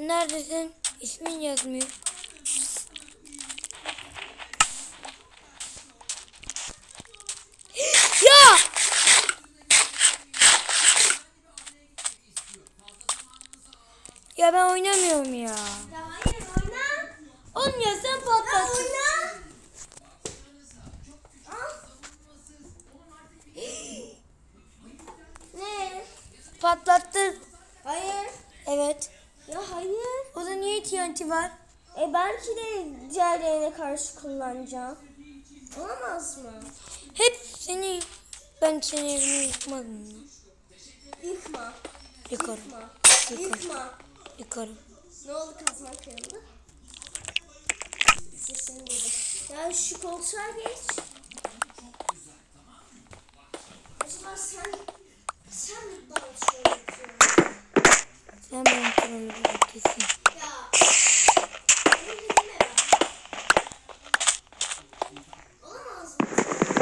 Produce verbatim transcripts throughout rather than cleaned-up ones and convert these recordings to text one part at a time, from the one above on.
Sen neredesin? İsmin yazmıyor. Ya! Ya ben oynamıyorum ya. Ya hayır oyna. Oğlum ya sen Ya patlat. oyna. Al. Ne? Patlattın. Hayır. Evet. Ya hayır. O da niye T N T var? E belki de diğerlerine karşı kullanacağım. Olamaz mı? Hep seni, ben senin evini yıkmadım mı? Yıkma. Yıkarım. Yıkma. Yıkarım. Yıkma. Yıkarım. Ne oldu, kazma kırıldı? Sesini duydum. Ya şu koltuğa geç. Acaba sen sen mi bana şöyle yapıyorsun? Sen benim trolü kesin. Ya. Benim dediğime bak. Olamaz mı?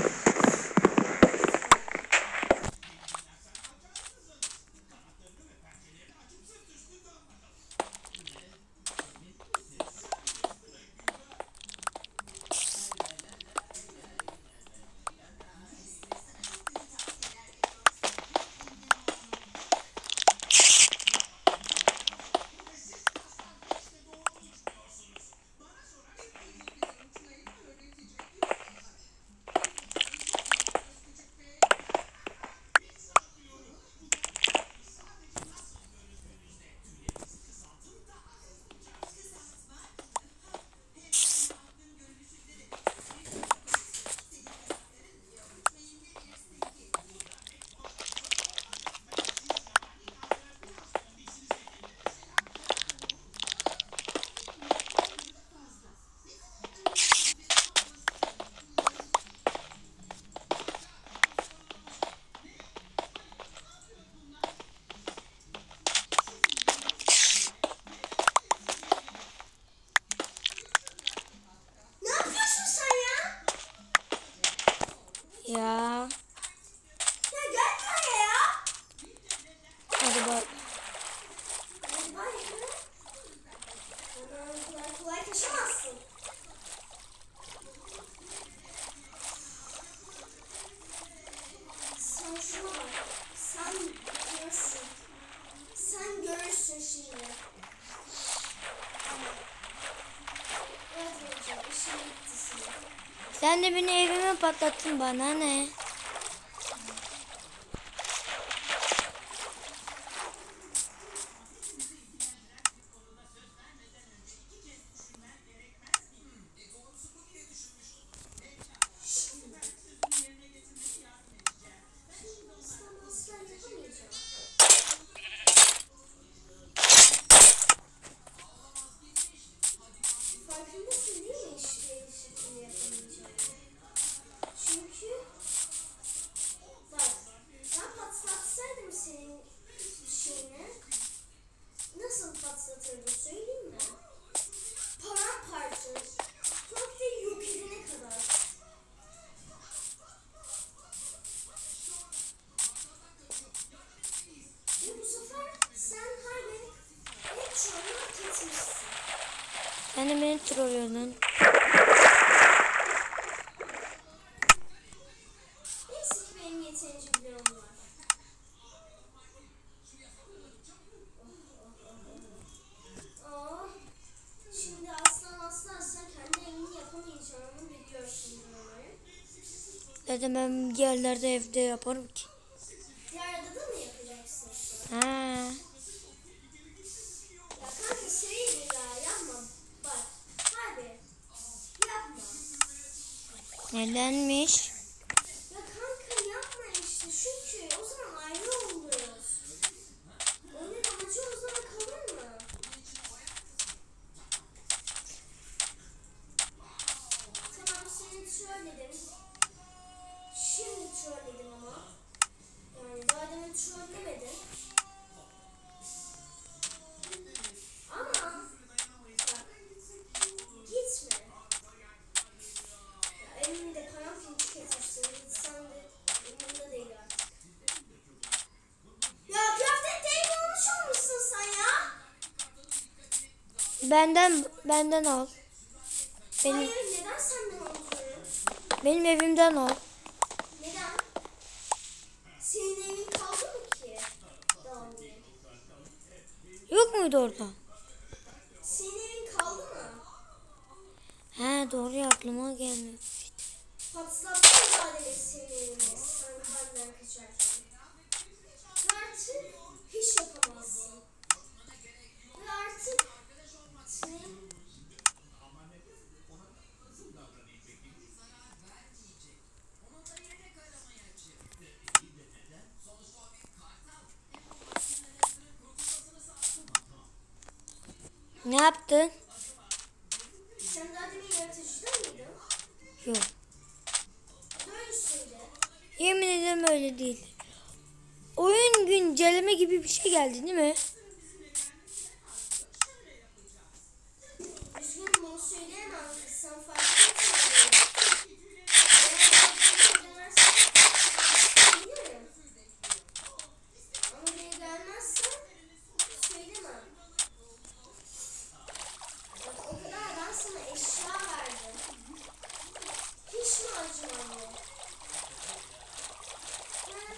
Ne yapıyorsun sen ya? Ya. Ya gel buraya ya. Hadi bak. Hadi bay ya. Aman kolay kolay taşımazsın. Sen şuna bak. Sen görürsün. Sen görürsün şimdi. Evet hocam, işin bitti senin. Sen de beni evime patlattın, bana ne? Aslan aslan yapamayacağım. Farkındasın değil mi işleri şeklinde yapamayacağım? Çünkü bak, ben patlatsaydım senin şeyini, nasıl patlatırdım söyleyeyim mi? Paramparça, komple yok edene kadar. Ve bu sefer sen harbi hep çoğunu hak etmişsin. Sen de beni trollüyordun. Neyse ki benim yeterince bloğum var. Aa, şimdi aslan aslan sen kendi evini yapamayacağını biliyorsun umarım. Zaten ben yerlerde evde yaparım ki. Diğer adada mı yapacaksın? Ha. Ya kanka şey mi ya, yapma. Bak hadi yapma. Nedenmiş? Ya kanka yapma işte, çünkü o zaman ayrı oluruz. Onun amacı o zaman kalır mı? Tamam, seni trolledim. Şimdi trolledim ama. Yani daha demin trollemedim. Ama bak, gitme. Ya elimde param pinçik etmişsin. Gitsen de umurumda değil artık. Ya köfte teyze olmuş olmuşsun sen ya. benden benden al. Benim Hayır, neden senden alıyorum? benim evimden al. Neden? Senin evin kaldı mı ki? Davul. Yok muydu orada? Senin evin kaldı mı? He doğru ya, aklıma gelmiyor. Patlattı mücadele senin evine. Sen benden kaçarken. Ve artık hiç yapamazsın. Ve artık senin Ne yaptın? sen daha demin yaratıcıda mıydın? Yok. Böyle söyle. Yemin ederim öyle değil. Oyun güncelleme gibi bir şey geldi değil mi? Üzgünüm, bunu söyleyemem. Sen farklı mısın? Ama buraya gelmezsen söylemem. Bak, o kadar ben sana eşya verdim. Hiç mi acıman yok? Ha?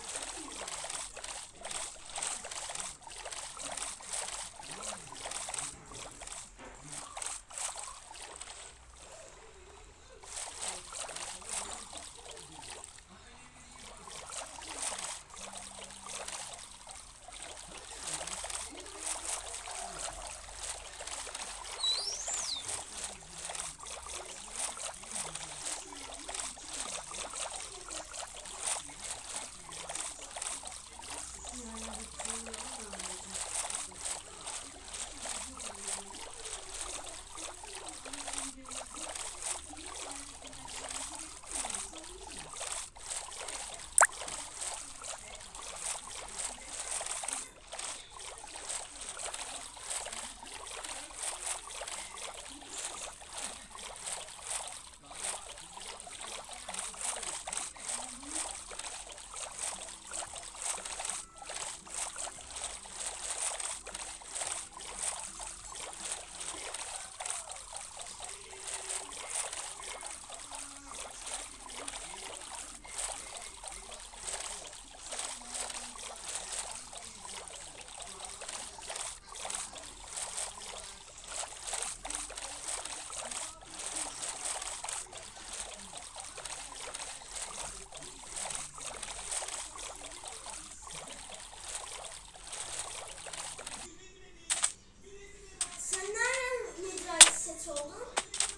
Sen nereden Medra'yı set oldun?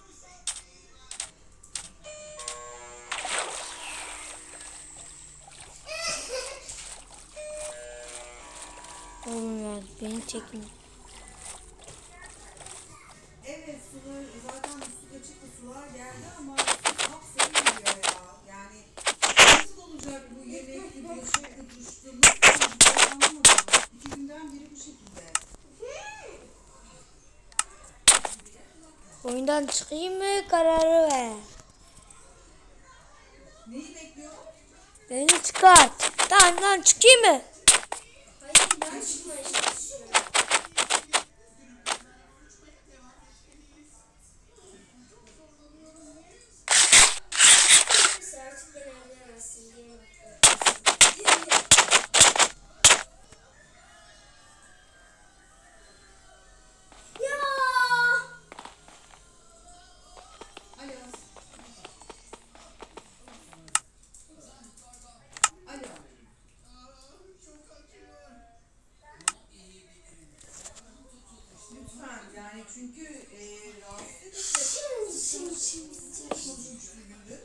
Oğlum ya beni çekin. Evet, sular zaten üstü açık da sular geldi ama kapsayı geliyor ya. Yani nasıl olacak bu yemekli, bulaşıklı, duşlu, nasıl olacak ben anlamadım. İki günden beri bu şekilde. Oyundan çıkayım mı, kararı ver. Neyi bekliyor? Beni çıkart. Lan lan çıkayım mı? Hayır, ben çıkmaya çalışıyorum. Neyse, artık beni evlenemezsin. Game Ya! Alo. Alo. Lütfen yani çünkü e, rahatsız edecek konuşmuştu gündüz.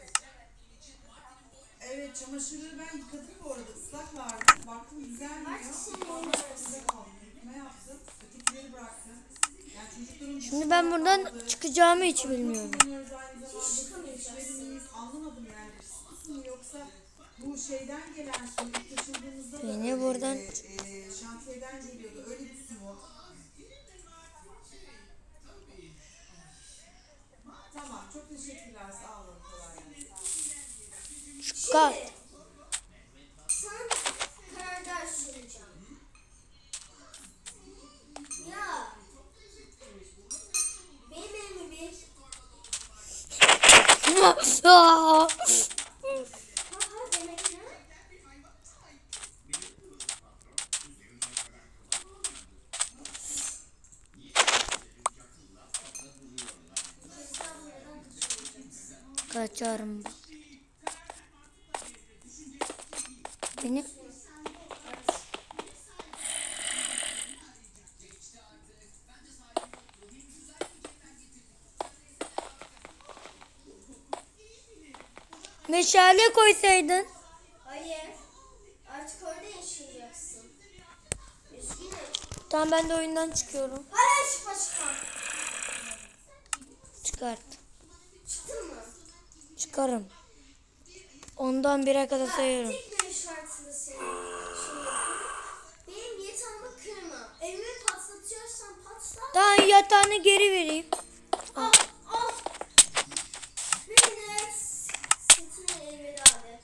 Evet, çamaşırları ben yıkadım bu arada, ıslaklardı. Baktım düzenliyor. Artık senin Vallahi oynarsın. size kaldım. Ne yaptım? Ötekileri bıraktım. Yani çocukların Şimdi ben buradan çıkacağımı hiç bilmiyorum. kullanıyoruz aynı zamanda. Hiç çıkamayacaksın. İşleri miyiz? Anlamadım yani. Pis mi yoksa bu şeyden gelen su ilk taşındığımızda da Beni öyle, buradan- e, e, şantiyeden geliyordu. Öyle bir su mu? Tamam, çok teşekkürler. Sağ olun. Kolay gelsin. Çıkart. Sen karar sunacağım. Ya, Ama. Aa. Ha demek ne? Kaçarım. Benim meşale koysaydın. Hayır. Artık orada yaşayacaksın. Üzgünüm. Tamam ben de oyundan çıkıyorum. Hala çıkma çıkma. Çıkart. Çıktın mı? Çıkarım. Ondan bire kadar sayıyorum. Tek bir şartını senin. Şey yapayım. Benim yatağımı kırma. Evimi patlatıyorsan patlat. Daha yatağını geri vereyim. Al al. Benim de setini elveda de.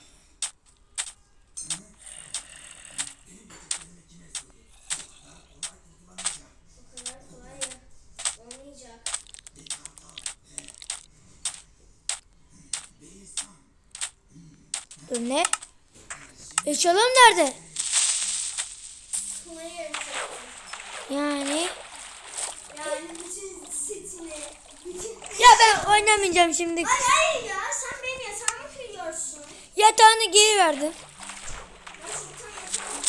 O kadar kolay ya. Olmayacak. Dur ne? Eşyalarım nerede? Kolay yarışacaksın. Yani. Yani bütün setini, bütün... Ya ben oynamayacağım şimdi. Hayır hayır ya, sen benim yatağımı kırıyorsun. Yatağını geri verdim. Ben çoktan yatağımı...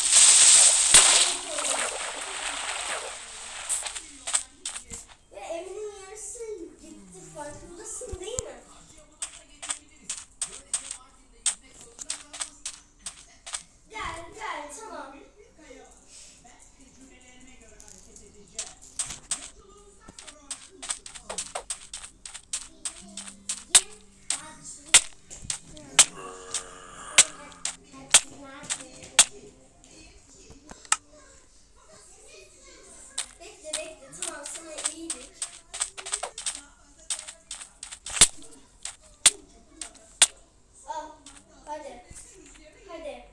Ve evinin yarısı gitti, farkındasın değil mi? Gel, gel, tamam. Bekle bekle, tamam sana iyiydik. Al, hadi. Hadi.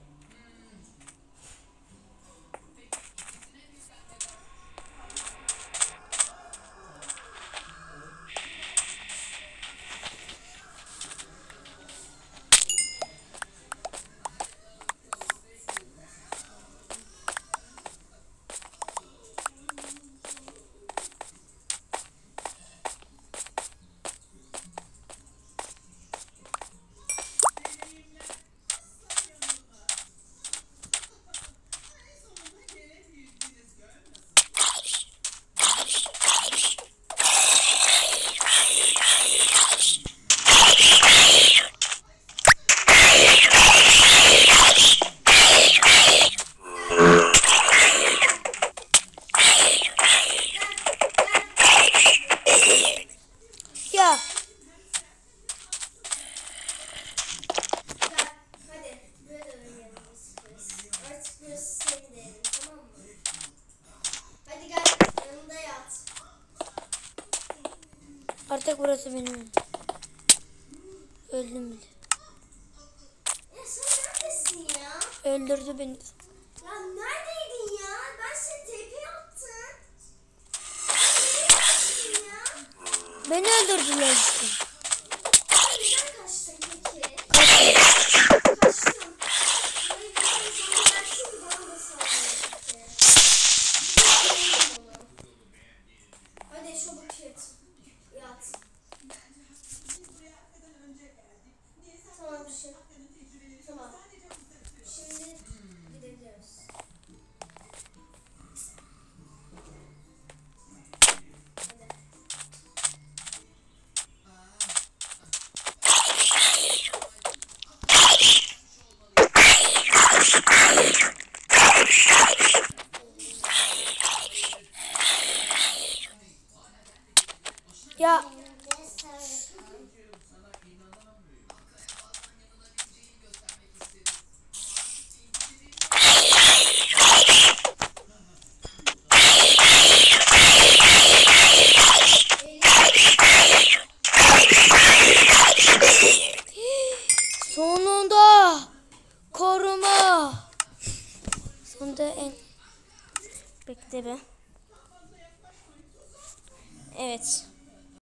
Ya Gel, hadi. Buraya dönün yanımız burası. Artık burası senin de evin, tamam mı? Hadi gel, yanımda yat. artık burası benim evim. Öldüm bile. Ya sen neredesin ya? Öldürdü beni. Ya neredeydin ya? Ben seni T P yaptım. Neredesin ya? Beni öldürdüler işte. Neden kaçtın peki? Kaçtım. Hayır, bir şey sana versin, bana da sağlayın peki. Bilmiyorum onu. Hadi çabuk yat. Yat. Tamam bir şey. Tamam. Şimdi gidebiliriz. Hadi. Ya sonunda koruma. Sonunda en bekle be. Evet.